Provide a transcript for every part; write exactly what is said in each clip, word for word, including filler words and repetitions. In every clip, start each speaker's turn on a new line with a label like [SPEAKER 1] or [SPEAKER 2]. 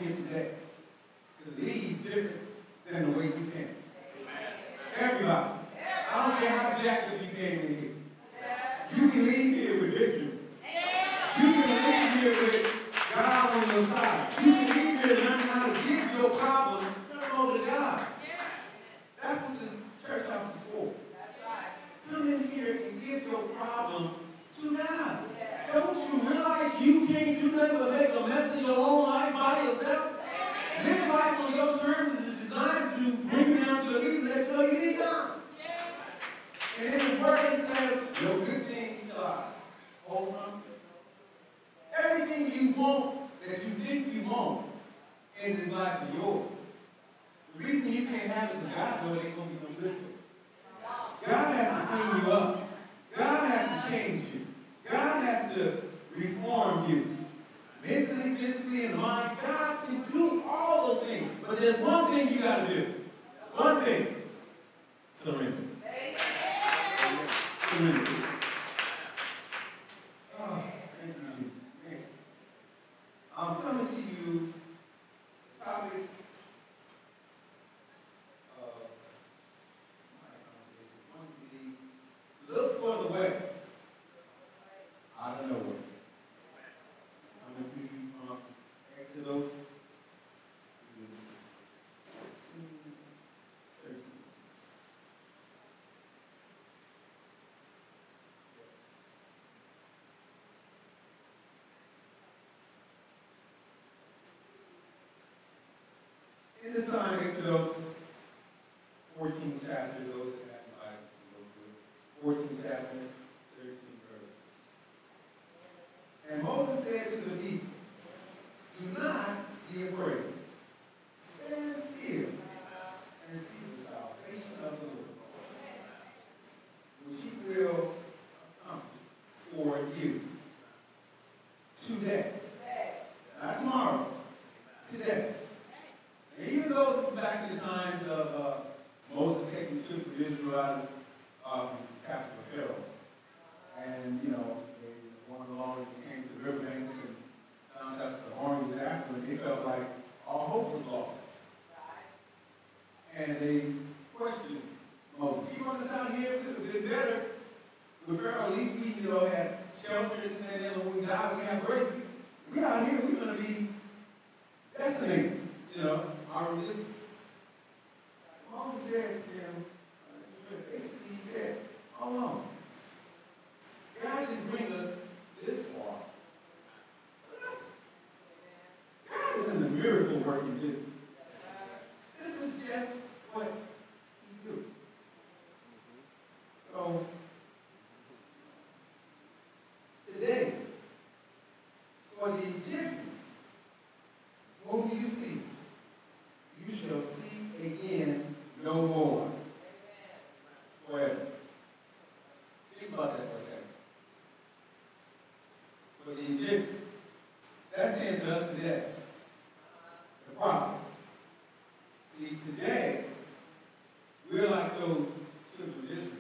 [SPEAKER 1] here today to leave different than the way you came. Everybody. I don't care how jacked up you came in here. You can leave here with victory. You can leave here with God on your side. You can leave here learning how to give your problem, turn them over to God. That's what this church house is for. Come in here and give your problems to God. Don't you realize you can't do nothing but make a mess of your own life by yourself? Living life on your terms is designed to bring you down to your knees and let you know you need God. And in the word it says, no good thing shall I hold from you. Everything you want that you think you want in this life is yours. The reason you can't have it is God knows it ain't going to be no good for you. God has to clean you up. God has to change you. God has to reform you. Mentally, physically, in the mind. God can do all those things. But there's one thing you got to do. One thing. Surrender. Surrender. Oh, thank you, Jesus. Man. I'm coming to you topic of my conversation. Look for the way. I don't know where. I'm going to give you from Exodus fourteen, thirteen. In this time, Exodus fourteen chapter, those that have the Bible can go through it. fourteen chapter, thirteen verse. And Moses said to the people, do not be afraid. Stand still and see the salvation of the Lord, which he will accomplish for you today. Not tomorrow, today. And even though this is back in the times of uh, Moses taking the children of Israel out of uh, from the capital of Pharaoh, and you know, they went along and came to the riverbanks and found out the army was after them, they felt like all hope was lost. And they questioned Moses. You want us out here? We would have been better with Pharaoh. At least we, you know, had shelter and saying that when we die, we have break. We out here, we're going to be decimated. You know, our this. Moses said to them, uh, basically he said, oh no, God didn't bring us this far. God is in the miracle working business. This is just what he do. So, today, for the Egyptians, whom you see, you shall see again no more. Forever. Think about that for a second. For the Egyptians, that's saying to us today, the prophet. See, today, we're like those children of Israel.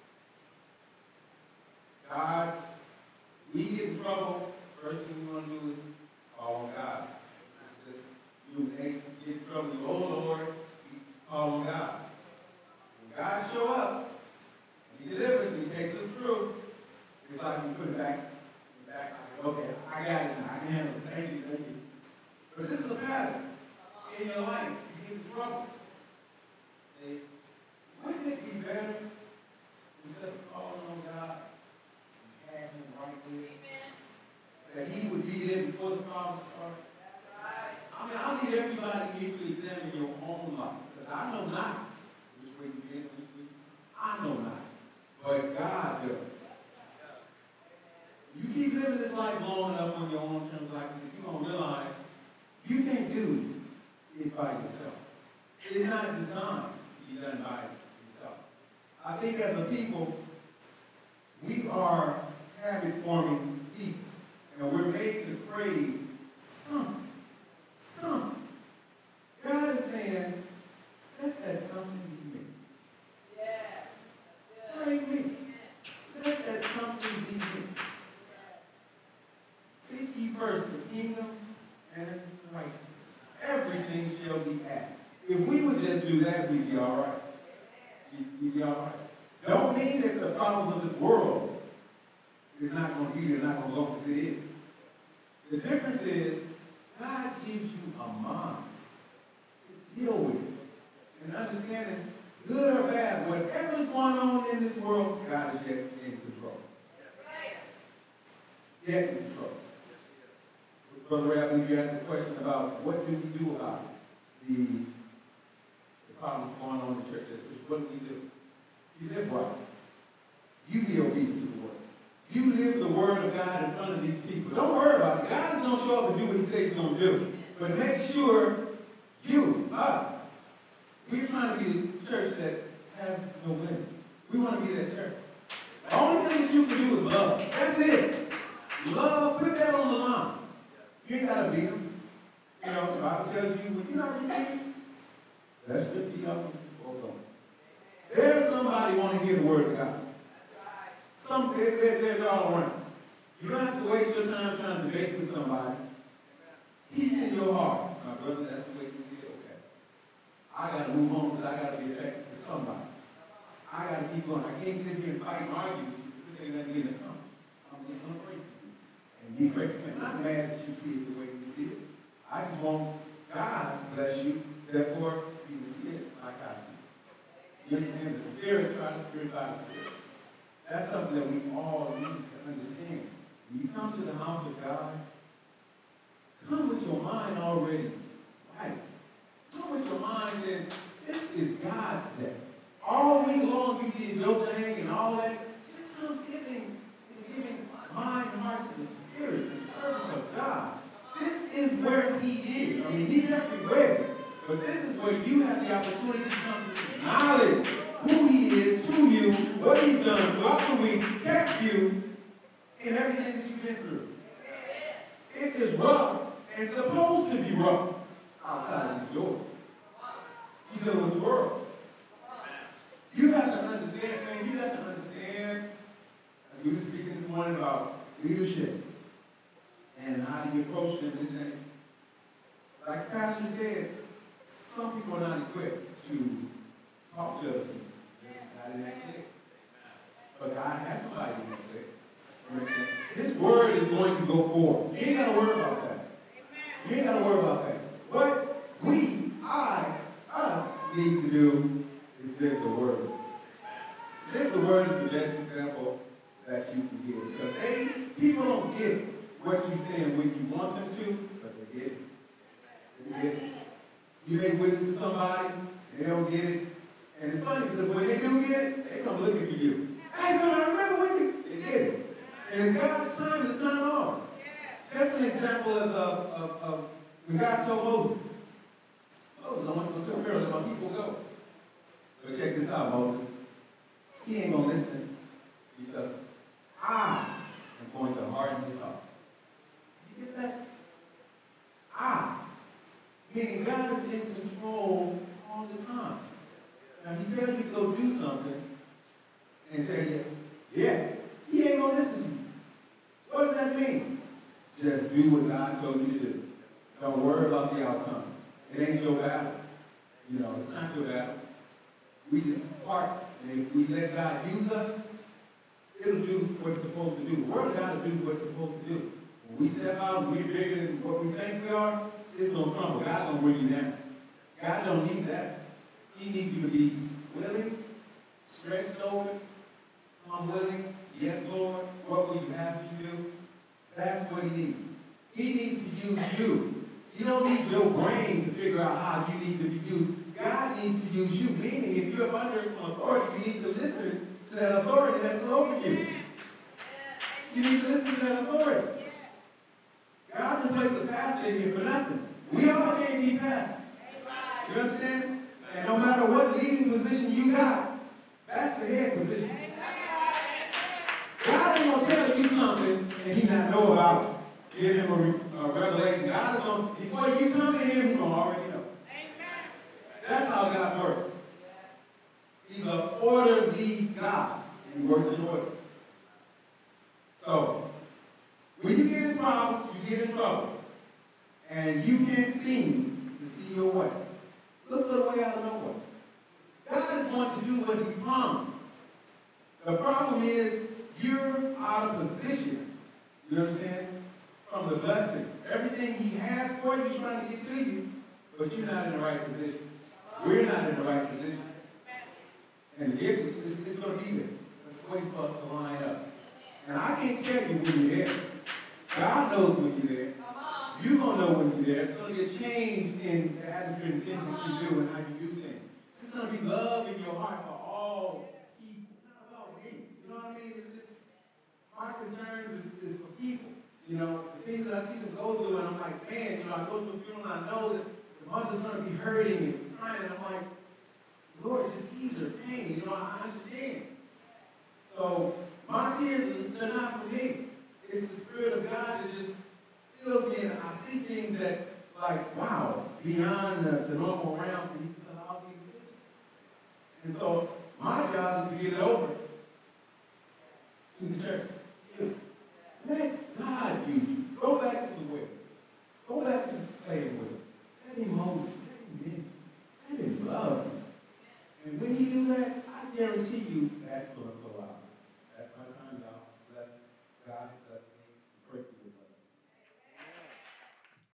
[SPEAKER 1] God, we get in trouble, first thing we want to do is call on God. This human nature, get in trouble, you, oh Lord, we call on God. When God show up, and he delivers and he takes us through, it's like we put it back, back like, okay, I got it now, I can handle it, thank you, thank you. But this is a pattern in your life. You get in trouble. Say, wouldn't it be better instead of calling on God and have him right there? Amen. That he would be there before the problem started? That's right. I mean, I need everybody here to examine your own life. Because I know not which way you get, which way. I know not. But God does. You keep living this life long enough on your own terms like this, you're going to realize you can't do it by yourself. It's not designed to be done by yourself. I think as a people, we are habit-forming people. And we're made to crave something. Something. God is saying, let that something be me. Yeah. Crave me. Let that something be me. Seek ye first the kingdom and righteousness, shall be added. If we would just do that, we'd be all right. We'd be all right. Don't mean that the problems of this world is not going to be there, not going to go, because it is. The difference is, God gives you a mind to deal with it. And understanding, good or bad, whatever's going on in this world, God is yet in control. Yet in control. Brother Ray, I believe you asked a question about what do we do about the, the problems going on in the church. What do we do? You live right. You be obedient to the word. You live the word of God in front of these people. Don't worry about it. God is going to show up and do what he says he's going to do. But make sure you, us, we're trying to be the church that has no limit. We want to be that church. The only thing that you can do is love. That's it. Love, put that on the line. You ain't got to beat them. You know, the Bible tells you, when you're not receiving, let's just beat up and there's somebody want to hear the word of God. Some, they're, they're, they're all around. You don't have to waste your time trying to debate with somebody. He's in your heart. My brother, that's the way you see it. Okay. I got to move on because I got to be effective to somebody. I got to keep going. I can't sit here and fight and argue because ain't nothing to come. I'm just going to pray for you. And you pray for me. I'm not mad that you see it the way you see it. I just want God to bless you. Therefore, you can see it like I see it. You understand? The Spirit, try the Spirit by the Spirit. That's something that we all need to understand. When you come to the house of God, come with your mind already right. Come with your mind that this is God's day. All week long you did your thing and all that. Just come giving, giving mind and heart to the Spirit, the service of God. This is where he is. I mean, he's everywhere. But this is where you have the opportunity to come to knowledge who he is to you, what he's done throughout the week, kept you in everything that you've been through. It is rough and supposed to be rough outside of these doors. You deal with the world. You got to understand, man, you got to understand, as we were speaking this morning about leadership and how do you approach them, isn't it? Like Pastor said, some people are not equipped to talk to other people. Not in that clique. But God has somebody in that clique. His word is going to go forth. You ain't got to worry about that. You ain't got to worry about that. What we, I, us, need to do is live the word. Live the word is the best example that you can give. Because they, people don't get what you're saying when you want them to, but they get it. They get it. You may witness to somebody, they don't get it. And it's funny because when they do get it, they come looking for you. Hey, brother, I remember when you... They get it. And it's God's time, and it's not ours. Just an example is of, of, of when God told Moses, Moses, I want you to go to Pharaoh, let my people go. But check this out, Moses. He ain't going to listen because I am going to harden his heart. You get that? I. Meaning God is in control all the time. Now, he tells you to go do something and tell you, yeah, he ain't going to listen to you. What does that mean? Just do what God told you to do. Don't worry about the outcome. It ain't your battle. You know, it's not your battle. We just parts, and if we let God use us, it'll do what it's supposed to do. The Word of God will do what it's supposed to do. When we step out and we're bigger than what we think we are, it's going to crumble. God don't bring you down. God don't need that. He needs you to be willing, stretched open, I'm willing, yes, Lord, what will you have me do? That's what he needs. He needs to use you. You don't need your brain to figure out how you need to be used. God needs to use you, meaning if you're under some authority, you need to listen to that authority that's over you. You need to listen to that authority. God didn't place a pastor here for nothing. We all can't be pastors. You understand? And no matter what leading position you got, that's the head position. God ain't going to tell you something and he not know about it. Give him a, a revelation. God is going to, before you come to him, he's going to already know. That's how God works. He's an orderly God. He works in order. So, when you get in problems, you get in trouble. And you can't seem to see your way. Look for the way out of nowhere. God is going to do what he promised. The problem is you're out of position. You understand? From the blessing. Everything he has for you, he's trying to get to you, but you're not in the right position. We're not in the right position. And the gift is it's, it's going to be there. It's waiting for us to line up. And I can't tell you when you're there. God knows when you're there. You're going to know when you're there. It's going to be a change in the atmosphere and things that you do and how you do things. It's going to be love in your heart for all people. Not about me. You know what I mean? It's just, my concerns is, is for people. You know, the things that I see them go through, and I'm like, man, you know, I go to a funeral and I know that the mother's going to be hurting and crying, and I'm like, Lord, just ease her pain. You know, I understand. So, my tears, they're not for me. It's the Spirit of God that just fills me, and I see things that, like, wow, beyond the, the normal realm, and he just allows me to see. And so, my job is to get it over to the church. You. Let God use you. Go back to the well. Go back to the playing well. Let him mold you. Let him mend you. Let him love you. And when you do that, I guarantee you that's going to